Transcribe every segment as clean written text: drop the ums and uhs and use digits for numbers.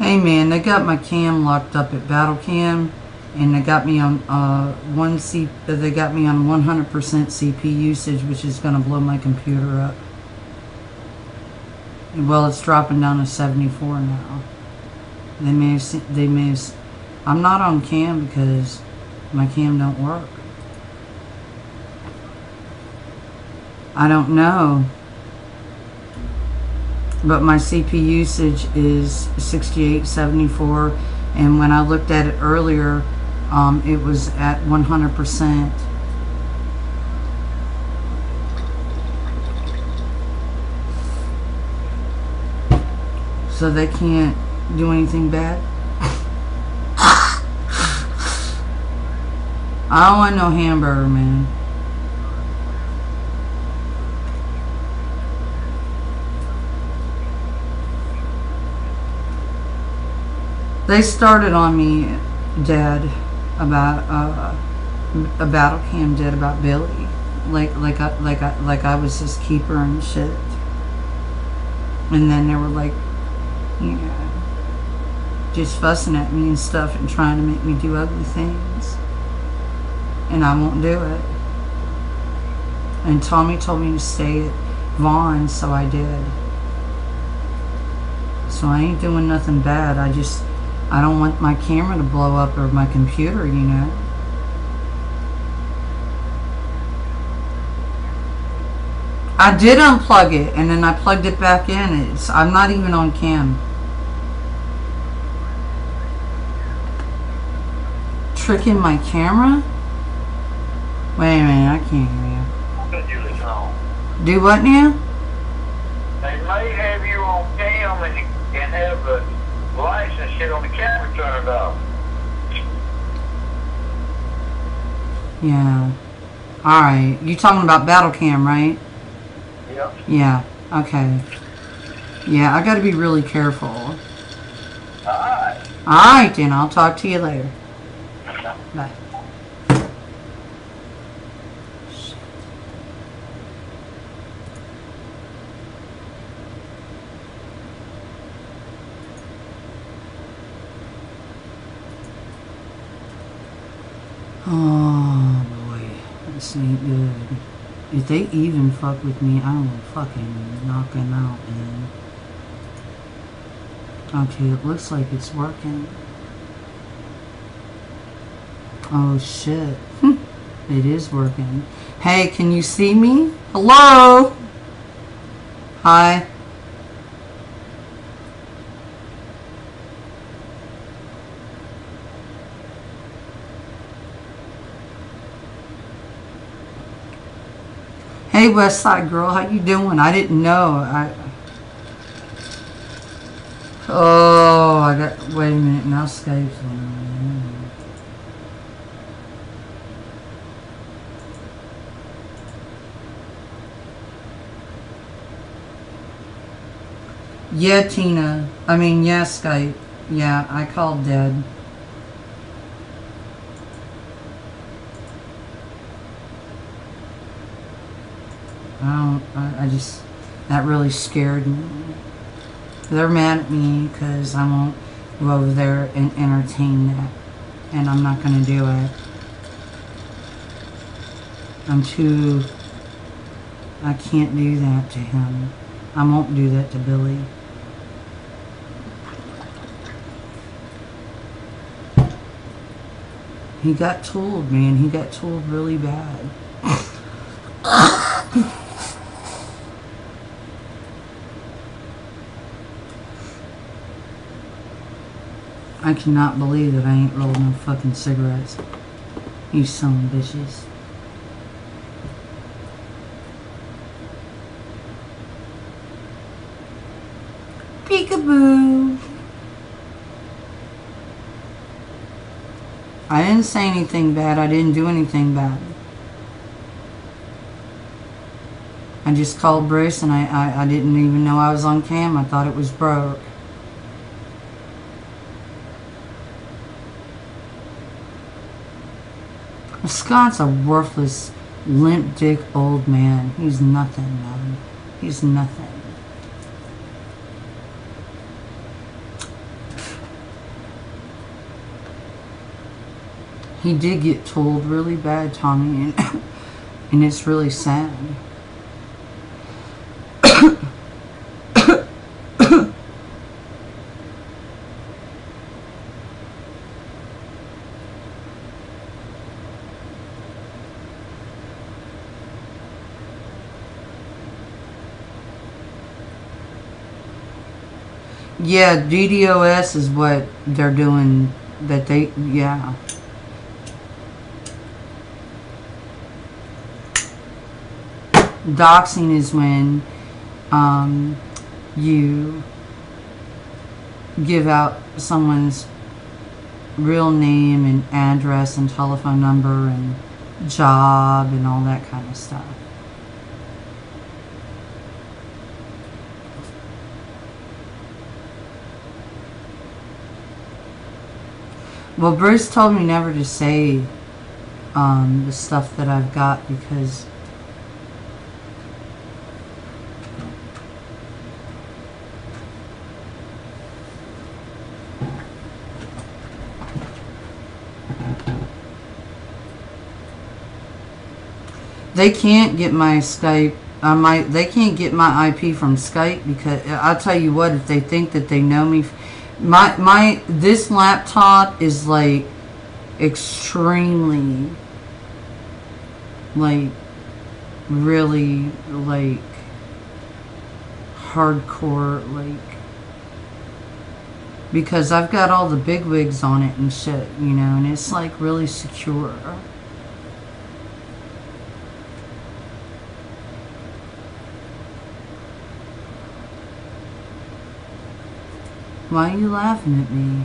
Hey man, they got my cam locked up at Battle Cam, and they got me on they got me on 100% CPU usage, which is gonna blow my computer up. Well, it's dropping down to 74 now. They may have. I'm not on cam because my cam don't work. I don't know. But my CPU usage is 6874, and when I looked at it earlier, it was at 100%. So they can't do anything bad. I don't want no hamburger, man. They started on me, Dad, about a Battle Cam did about Billy, like I was his keeper and shit. And then they were like, you know, just fussing at me and stuff and trying to make me do ugly things, and I won't do it. And Tommy told me to stay at Vaughn, so I did. So I ain't doing nothing bad. I don't want my camera to blow up or my computer, you know. I did unplug it and then I plugged it back in. I'm not even on cam. Tricking my camera? Wait a minute, I can't hear you. Do what now? They may have you on cam and have the lights and shit on the camera turned off. Yeah. Alright. You talking about Battle Cam, right? Yep. Yeah. Okay. Yeah, I gotta be really careful. Alright. Alright then, I'll talk to you later. Bye. Oh boy, this ain't good. If they even fuck with me, I will fucking knock them out, man. Okay, it looks like it's working. Oh shit. It is working. Hey, can you see me? Hello? Hi. Hey, West Side Girl, how you doing? I didn't know. I got. Wait a minute. Now Skype's on. Yeah, Tina. I mean, yeah, Skype. Yeah, I called Dad. That really scared me. They're mad at me because I won't go over there and entertain that. And I'm not going to do it. I can't do that to him. I won't do that to Billy. He got tooled, man. He got tooled really bad. I cannot believe that I ain't rolled no fucking cigarettes. You son of bitches. Peekaboo. I didn't say anything bad. I didn't do anything bad. I just called Bruce and I didn't even know I was on cam. I thought it was broke. Scott's a worthless, limp dick old man. He's nothing, man. He's nothing. He did get told really bad, Tommy, and it's really sad. Yeah, DDoS is what they're doing. That they, yeah. Doxing is when you give out someone's real name and address and telephone number and job and all that kind of stuff. Well, Bruce told me never to say the stuff that I've got because they can't get my Skype. They can't get my IP from Skype because I'll tell you what. If they think that they know me, this laptop is like extremely, like really like hardcore, like because I've got all the bigwigs on it and shit, you know, and it's like really secure. Why are you laughing at me?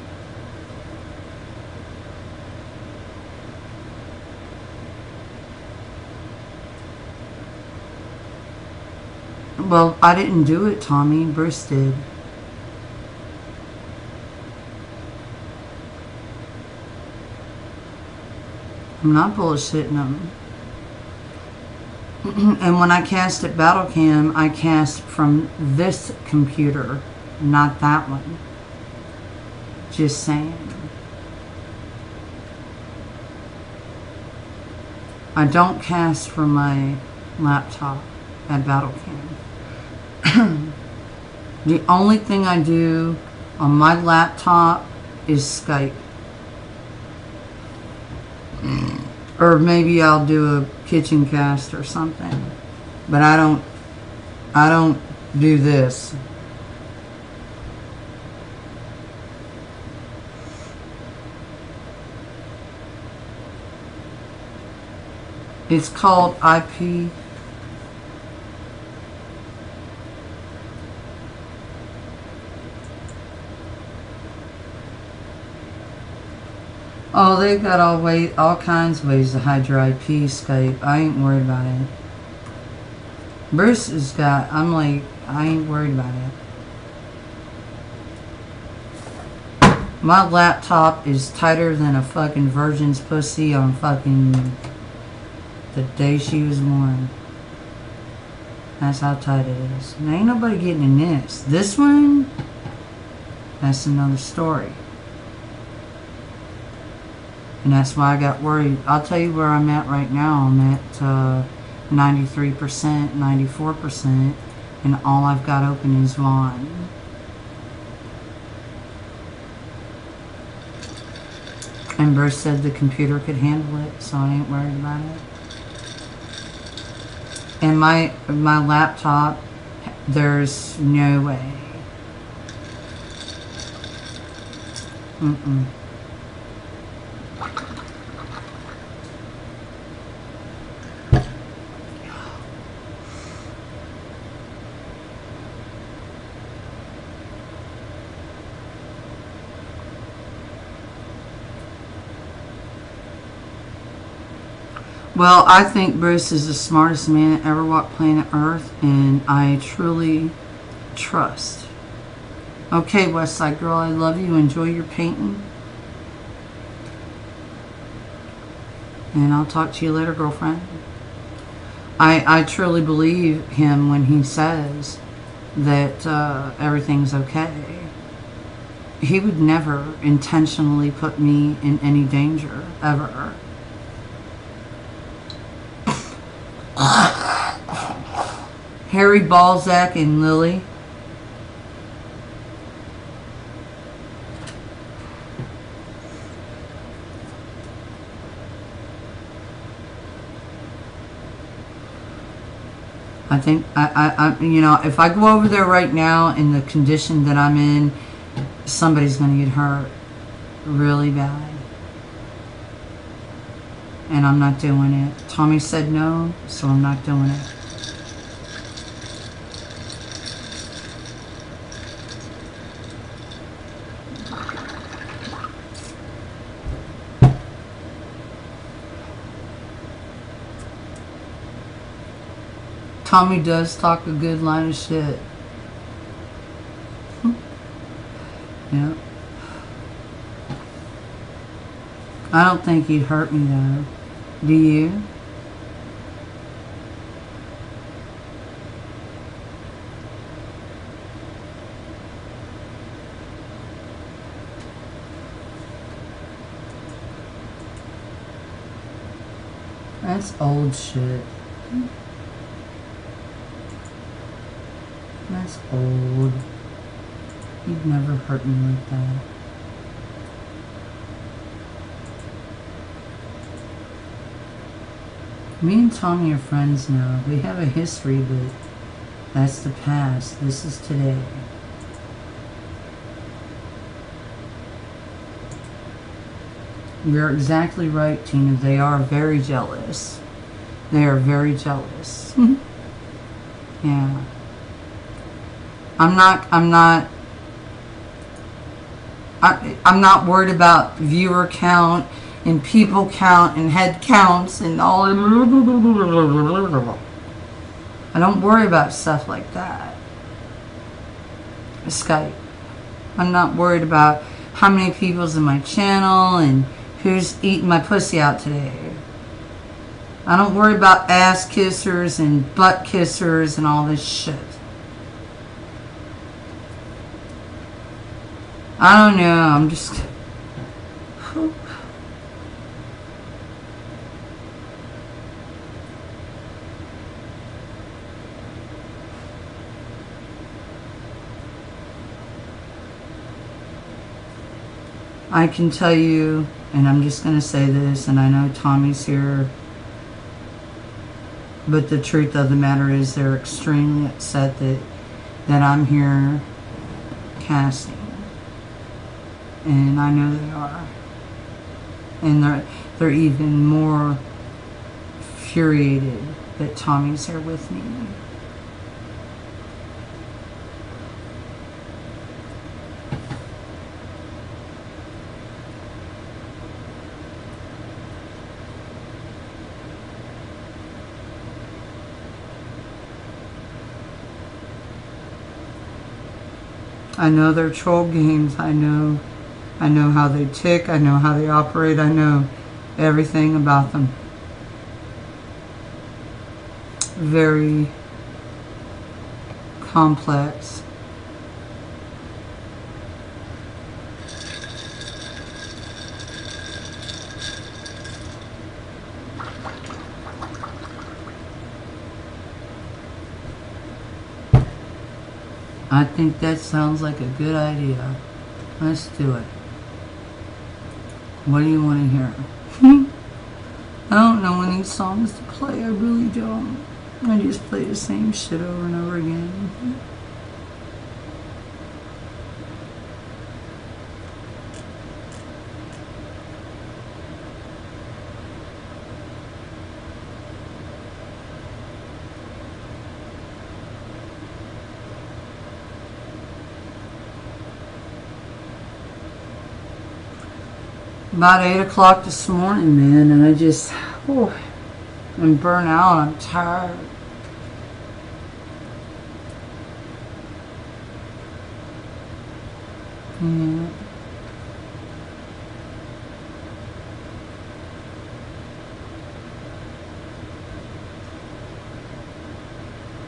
Well, I didn't do it, Tommy. Bruce did. I'm not bullshitting them. And when I cast at Battlecam, I cast from this computer. Not that one. Just saying. I don't cast from my laptop at Battlecam. The only thing I do on my laptop is Skype. Or maybe I'll do a kitchen cast or something. But I don't do this. It's called IP. Oh, they've got all kinds of ways to hide your IP, Skype. I ain't worried about it. Bruce has got, I'm like, I ain't worried about it. My laptop is tighter than a fucking virgin's pussy on fucking the day she was born. That's how tight it is. And ain't nobody getting in this. This one, that's another story. And that's why I got worried. I'll tell you where I'm at right now. I'm at 93%, 94%, and all I've got open is Vaughn. And Bruce said the computer could handle it, so I ain't worried about it. And my laptop, there's no way. Mm-mm. Well, I think Bruce is the smartest man that ever walked planet Earth, and I truly trust. Okay, Westside Girl, I love you. Enjoy your painting. And I'll talk to you later, girlfriend. I truly believe him when he says that everything's okay. he would never intentionally put me in any danger, ever. Harry Balzac and Lily. I think, you know, if I go over there right now in the condition that I'm in, somebody's going to get hurt really bad. And I'm not doing it. Tommy said no, so I'm not doing it. Tommy does talk a good line of shit. Yeah. I don't think he'd hurt me though. Do you? That's old shit. That's old. He'd never hurt me like that. Me and Tommy are friends now. We have a history, but that's the past. This is today. You're exactly right, Tina. They are very jealous. They are very jealous. Yeah. I'm not worried about viewer count and people count and head counts and all. I don't worry about stuff like that. Skype. I'm not worried about how many people's in my channel and who's eating my pussy out today. I don't worry about ass kissers and butt kissers and all this shit. I don't know, I'm just... I can tell you, and I'm just going to say this, and I know Tommy's here, but the truth of the matter is they're extremely upset that I'm here casting. And I know they are. And they're even more infuriated that Tommy's here with me. I know their troll games. I know how they tick. I know how they operate. I know everything about them. Very complex. I think that sounds like a good idea. Let's do it. What do you want to hear? I don't know any songs to play. I really don't. I just play the same shit over and over again. About 8 o'clock this morning, man, and I just, I'm burnt out. I'm tired. Yeah.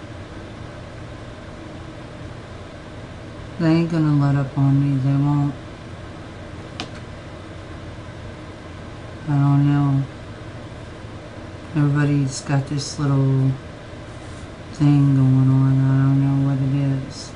They ain't gonna let up on me. They won't. I don't know. Everybody's got this little thing going on. I don't know what it is.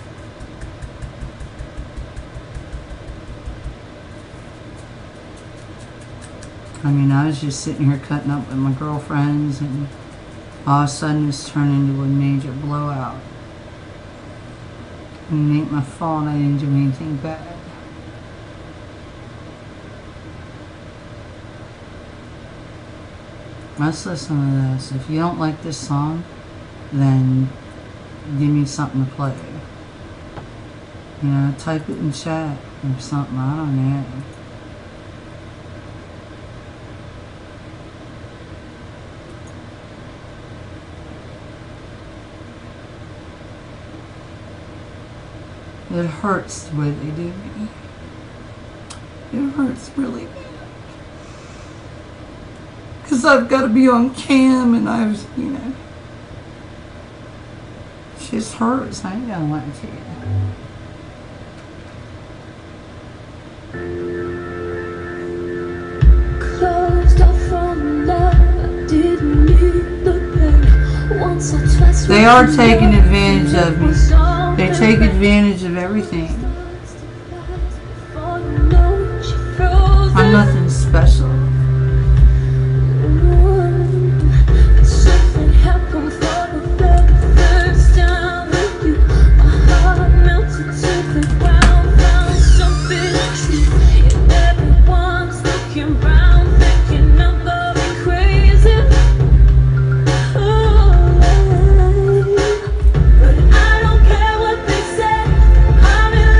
I mean, I was just sitting here cutting up with my girlfriends, and all of a sudden it's turned into a major blowout. And it ain't my fault. I didn't do anything bad. Let's listen to this. If you don't like this song, then give me something to play. You know, type it in chat or something. I don't know. It hurts the way they do me. It hurts really bad. Because I've got to be on cam and I've, you know. It just hurts. I ain't gonna lie to you. Closed off from love, I didn't need the pain. Once or twice they are taking advantage of me. They take advantage of everything. I'm nothing special. Something happened for the very first time with you. My heart melted to the ground. Found something true. And everyone's looking round, thinking I'm going crazy. But I don't care what they say. I'm in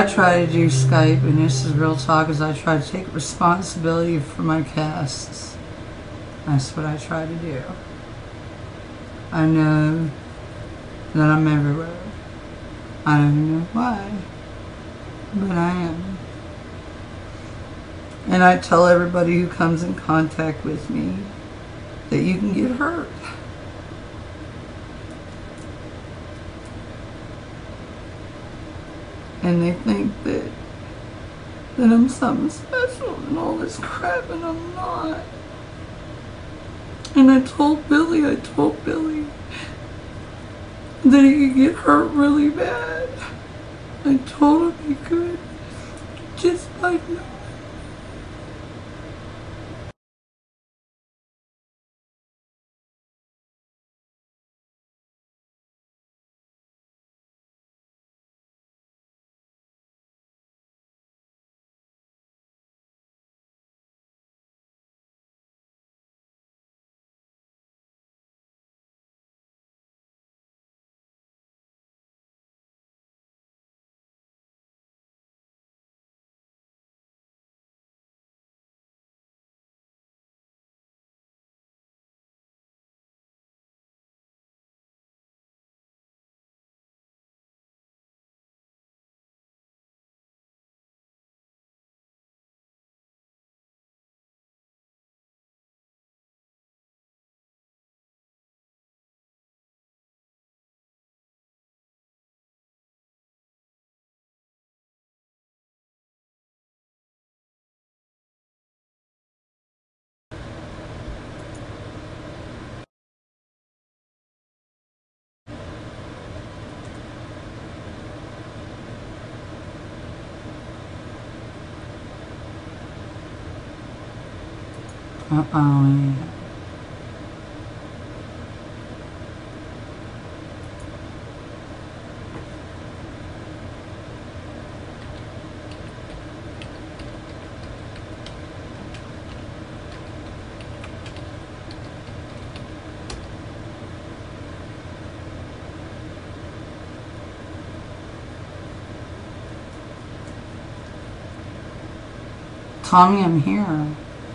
I try to do, Skype, and this is real talk, is I try to take responsibility for my casts. That's what I try to do. I know that I'm everywhere. I don't know why, but I am. And I tell everybody who comes in contact with me that you can get hurt. And they think that I'm something special and all this crap, and I'm not. And I told Billy that he could get hurt really bad. I told him he could, just by knowing. Yeah. Tommy, I'm here.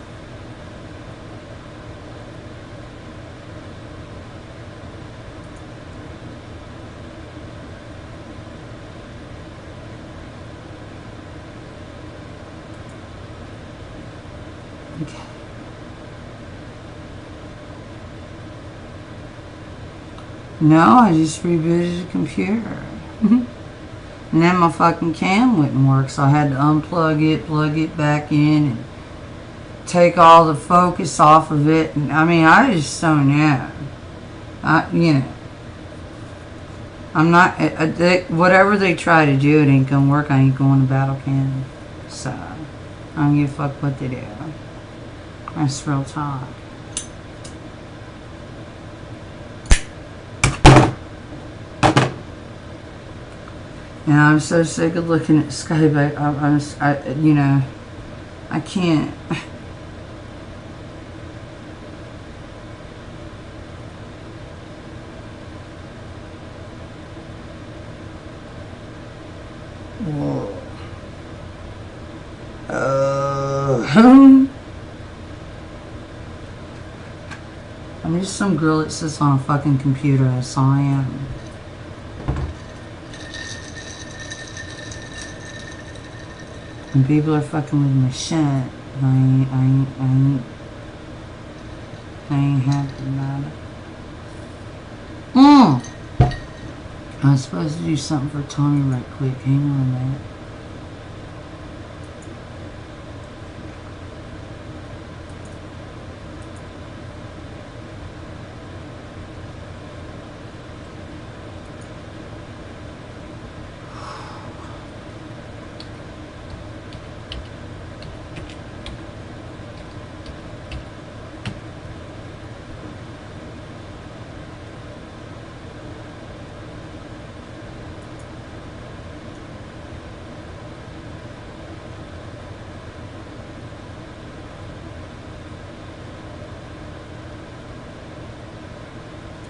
Okay. No, I just rebooted the computer. And then my fucking cam wouldn't work, so I had to unplug it, plug it back in, and take all the focus off of it. And I mean, I just don't know. You know, I'm not, whatever they try to do, it ain't gonna work. I ain't going to battle cam. So, I don't give a fuck what they do. That's real talk. And I'm so sick of looking at Skype. You know, I can't. I'm just some girl that sits on a fucking computer. That's all I am. And people are fucking with my shit. I ain't happy about it. I was supposed to do something for Tommy right quick. Hang on a minute.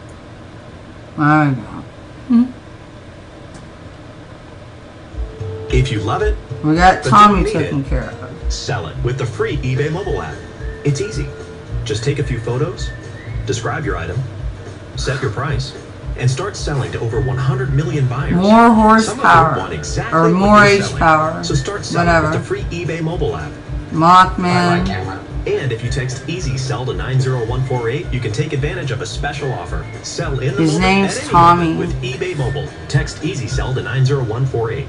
There we go. If you love it, We got but Tommy didn't need taken it, care of. sell it with the free eBay mobile app. It's easy. Just take a few photos, describe your item, set your price, and start selling to over 100 million buyers. More Some of horsepower. them want exactly Or what more you're selling. H-power. So start selling Whatever. with the free eBay mobile app. Mothman. And if you text EASY SELL to 90148, you can take advantage of a special offer. Sell in the His moment name's at any Tommy. moment with eBay Mobile. Text EASY SELL to 90148.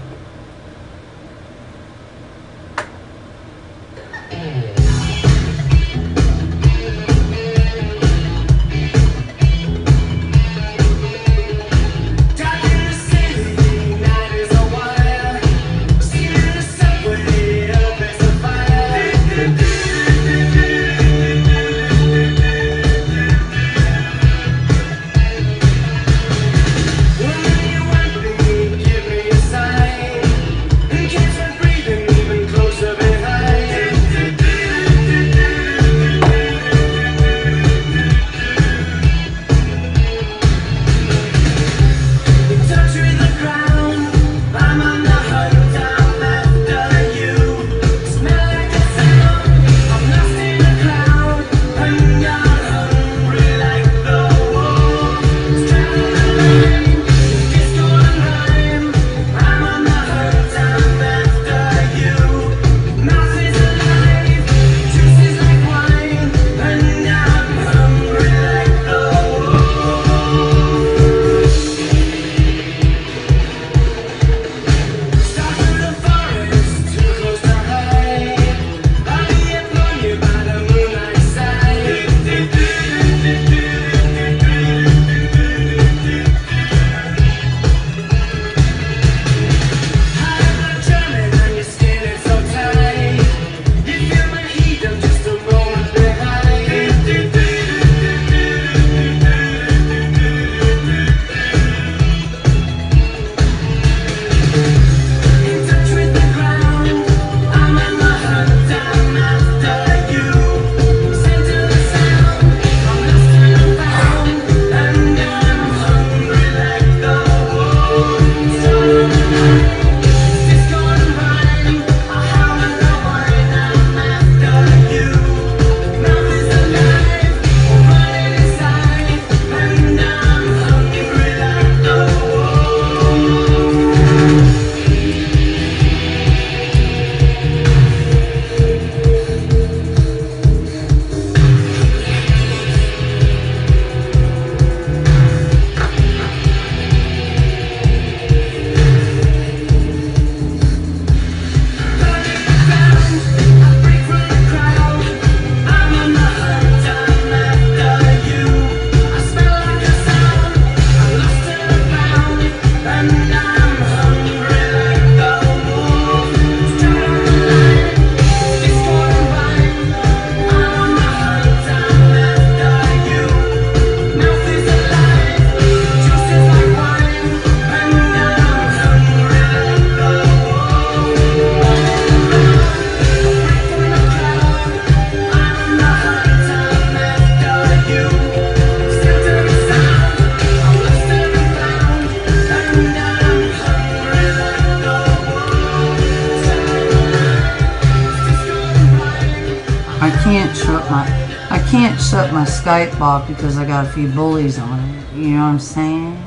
I can't shut my Skype off because I got a few bullies on it. You know what I'm saying?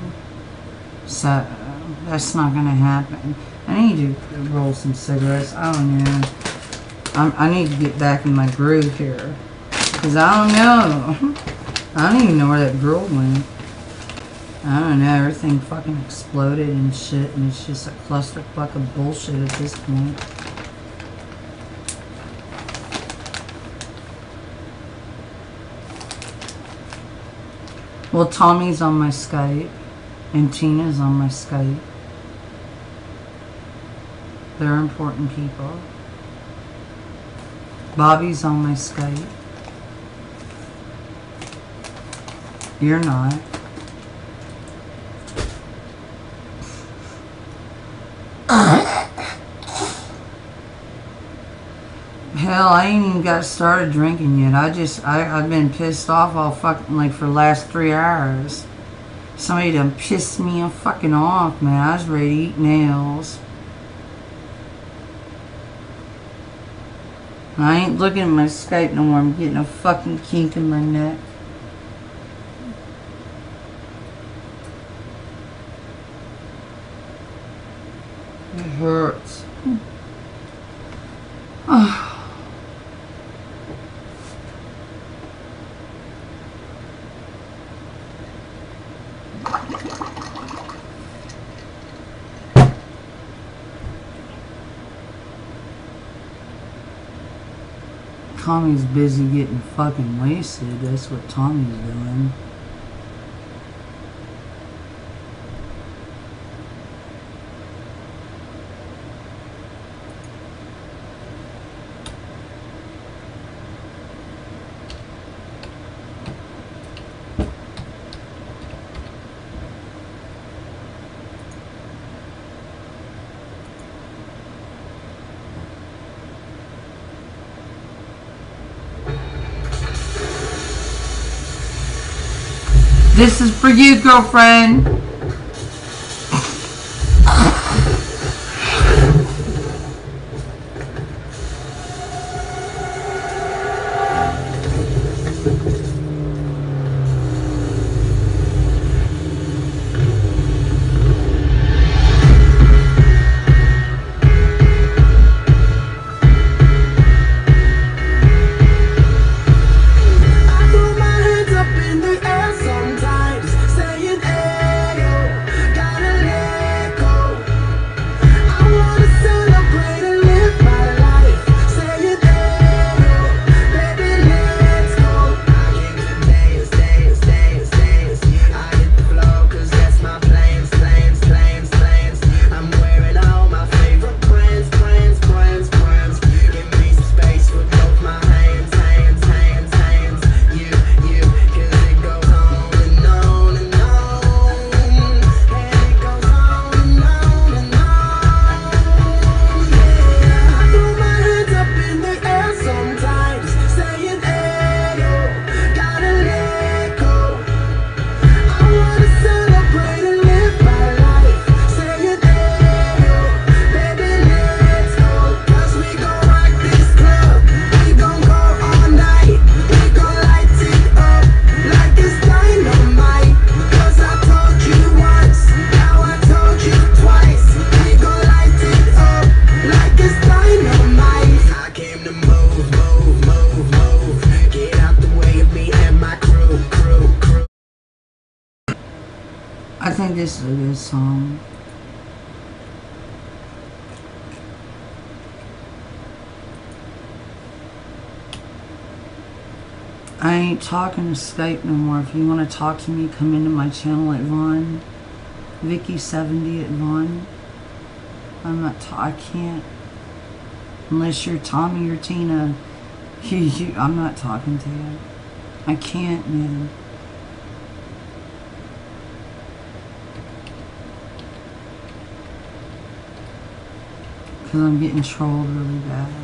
So that's not gonna happen. I need to roll some cigarettes. I don't know. I need to get back in my groove here because I don't know. I don't even know where that girl went. I don't know. Everything fucking exploded and shit, and it's just a clusterfuck of bullshit at this point. Well, Tommy's on my Skype, and Tina's on my Skype. They're important people. Bobby's on my Skype. You're not. Hell, I ain't even got started drinking yet. I've been pissed off all fucking, like, for the last 3 hours. Somebody done pissed me fucking off, man. I was ready to eat nails. I ain't looking at my Skype no more. I'm getting a fucking kink in my neck. It hurts. Tommy's busy getting fucking wasted. That's what Tommy's doing. This is for you, girlfriend. I think this is a good song. I ain't talking to Skype no more. If you want to talk to me, come into my channel at Vaughn. Vicky70 at Vaughn. I can't. Unless you're Tommy or Tina. I'm not talking to you. I can't, man. Because I'm getting trolled really bad.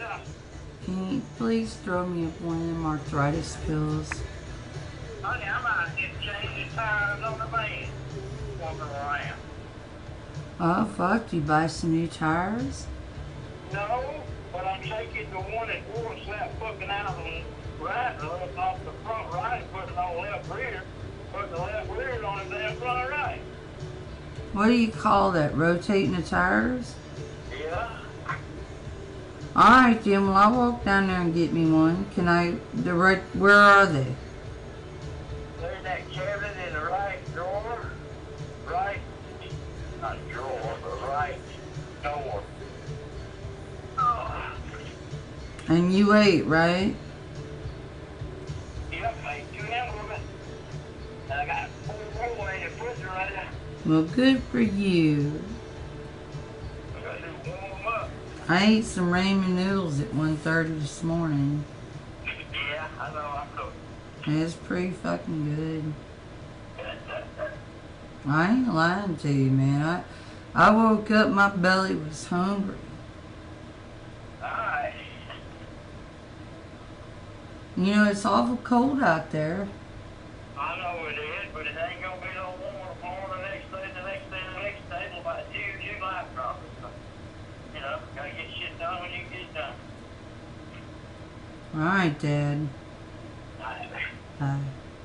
Yeah. Can you please throw me up one of them arthritis pills? Honey, I'm out here changing tires on the van. Walking around. Oh, fuck. Do you buy some new tires? No, but I'm taking the one that wore that fucking out on the right left off the front right and putting it on the left rear. Putting the left rear on the damn front right. What do you call that? Rotating the tires? Yeah. Alright, Jim. Well, I'll walk down there and get me one. Can I... Where are they? There's that cabinet in the right drawer. Right. Not drawer, but right door. Oh. And you ate, right? Yep, made 2 hamburgers. And I got 4 more in the refrigerator. Well, good for you. I got to warm them up. I ate some ramen noodles at 1:30 this morning. Yeah, I know, I know. It's pretty fucking good. I ain't lying to you, man. I woke up, my belly was hungry. Alright. You know, it's awful cold out there. I know it is, but it ain't gonna be no warmer tomorrow, the next day, the next day, the next day, till about July probably. So, you know, gotta get shit done when you get it done. Alright, Dad. Alright. Bye.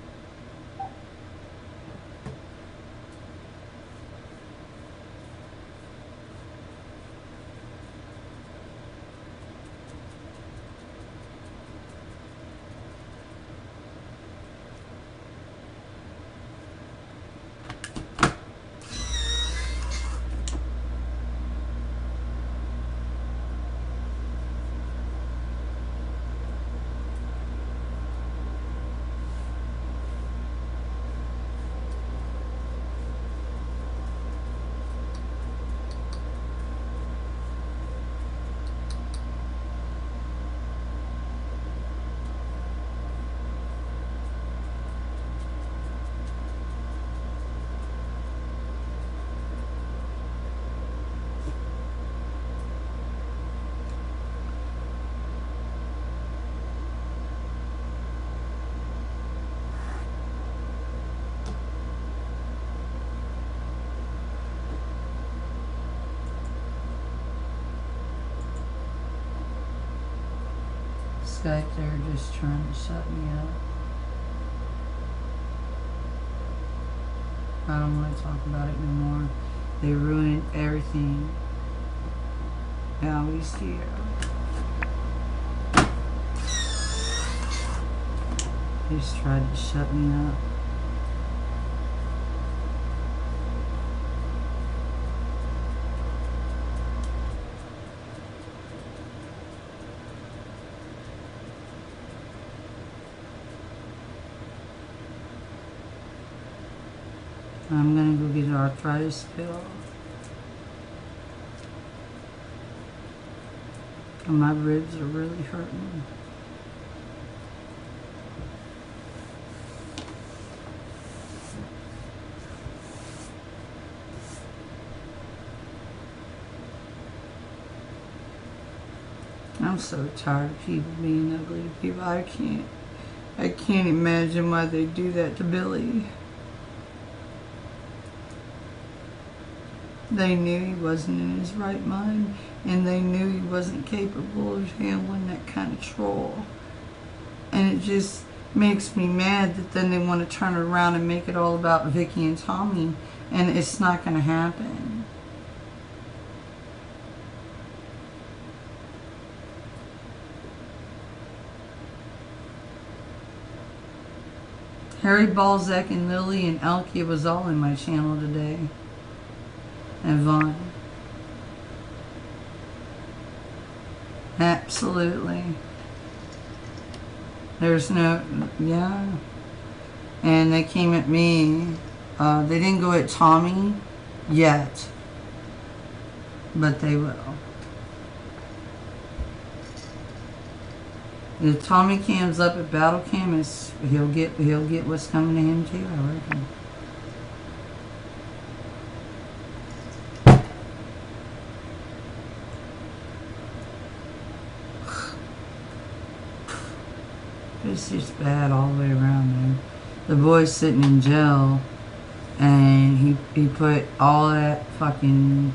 Skype, they're just trying to shut me up. I don't want to talk about it no more. They ruined everything. Allie's here. They just tried to shut me up. I'm gonna go get an arthritis pill. And my ribs are really hurting. I'm so tired of people being ugly to people. I can't imagine why they do that to Billy. They knew he wasn't in his right mind, and they knew he wasn't capable of handling that kind of troll. And it just makes me mad that then they want to turn it around and make it all about Vicky and Tommy, and it's not going to happen. Harry Balzac and Lily and Elkie was all in my channel today. And Vaughn. Absolutely. There's no, yeah. And they came at me. They didn't go at Tommy yet. But they will. If Tommy Cam's up at Battle Cam, he'll get what's coming to him too, I reckon. It's just bad all the way around, man. The boy's sitting in jail, and he put all that fucking...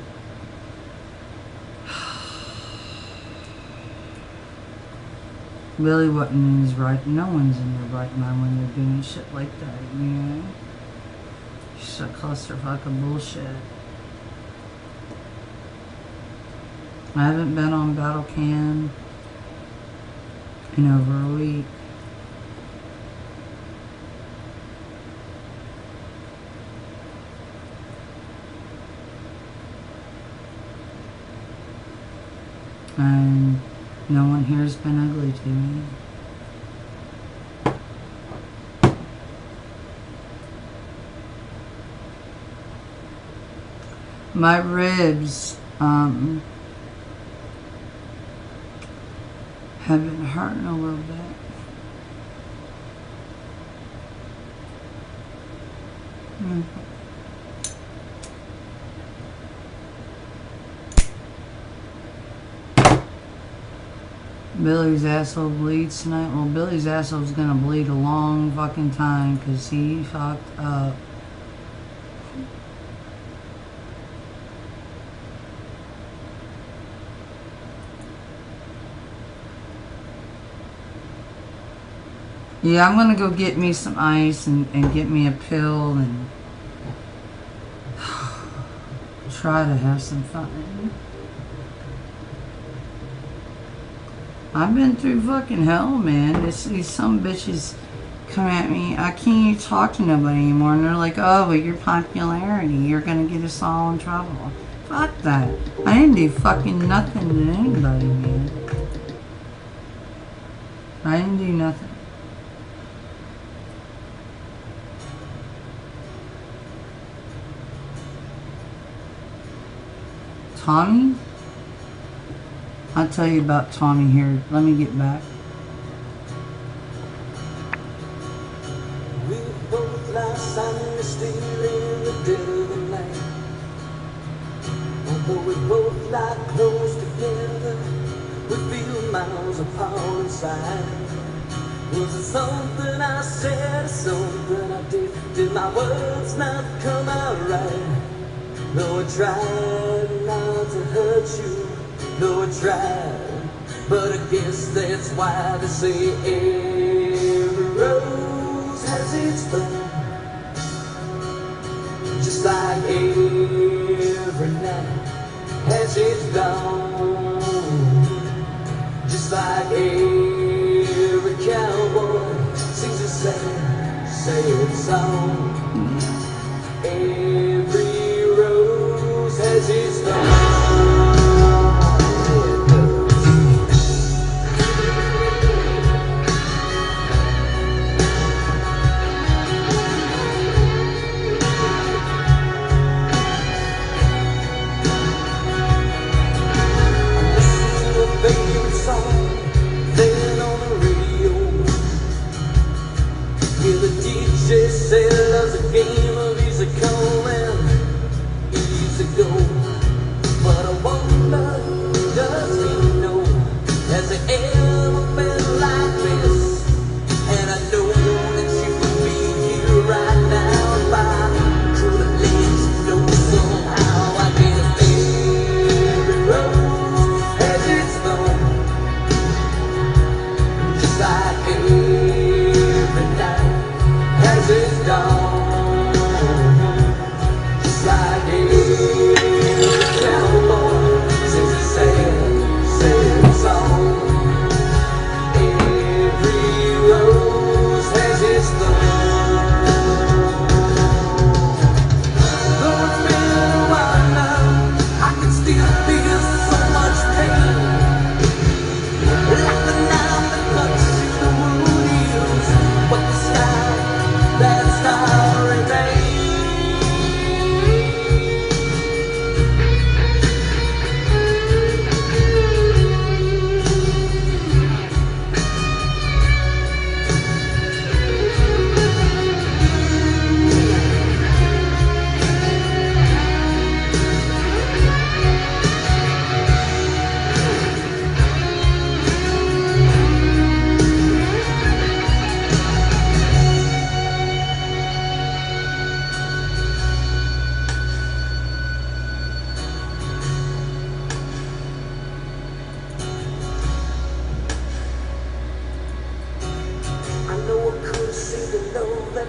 Billy wasn't in his right... No one's in their right mind when they're doing shit like that, you know? Just a clusterfuck of bullshit. I haven't been on Battle Cam in over a week. And no one here's been ugly to me. My ribs have been hurting a little bit. Billy's asshole bleeds tonight. Well, Billy's asshole's gonna bleed a long fucking time because he fucked up. Yeah, I'm gonna go get me some ice and get me a pill and try to have some fun. I've been through fucking hell, man. These some bitches come at me. I can't even talk to nobody anymore. And they're like, oh, with your popularity, you're gonna get us all in trouble. Fuck that. I didn't do fucking nothing to anybody, man. I didn't do nothing. Tommy? I'll tell you about Tommy here. Let me get back. We both lie silently still in the dead of the night. Although we both lie close together, we feel miles apart inside. Was it something I said or something I did? Did my words not come out right? No, I tried not to hurt you. No, I tried, but I guess that's why they say every rose has its thorn. Just like every night has its dawn. Just like every cowboy sings a sad song. Every rose has its thorn. She said love's a game of easy come and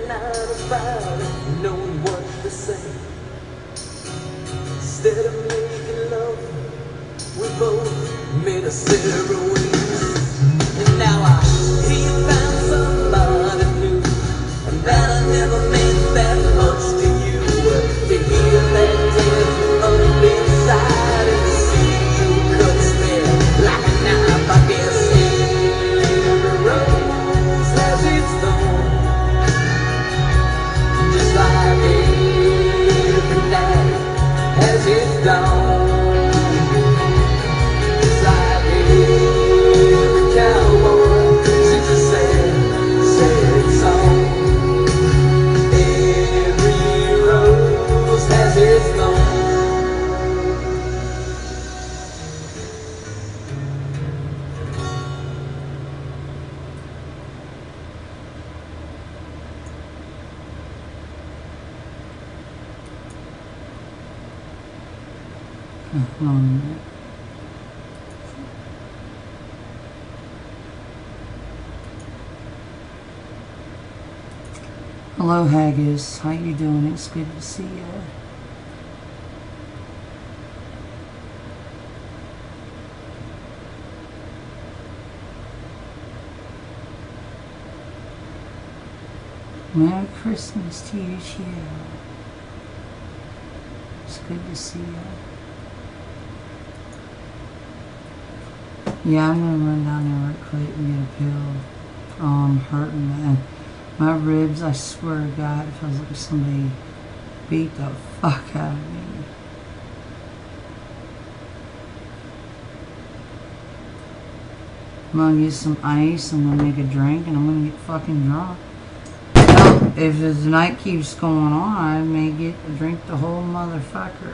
night about it, knowing what to say. Instead of making love, we both made a ceremony. And now I hear you found somebody new, and that I never meant that much to you. To hear that tears up inside and see you cuts there like a knife, I guess. Every rose has its thorn, just like every night has its dawn. Just like every cowboy sings a sad, sad song. Every rose has its thorn. Hold on a minute. Hello, Haggis. How you doing? It's good to see you. Merry Christmas to you too. It's good to see you. Yeah, I'm gonna run down there right quick and get a pill. Oh, I'm hurting, man. My ribs, I swear to God, it feels like somebody beat the fuck out of me. I'm gonna get some ice, I'm gonna make a drink, and I'm gonna get fucking drunk. Hell, if the night keeps going on, I may get to drink the whole motherfucker.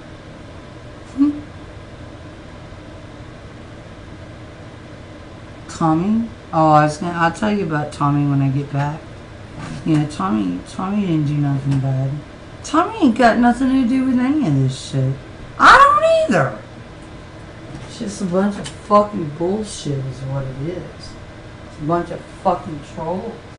Tommy? Oh, I'll tell you about Tommy when I get back. Yeah, Tommy didn't do nothing bad. Tommy ain't got nothing to do with any of this shit. I don't either. It's just a bunch of fucking bullshit is what it is. It's a bunch of fucking trolls.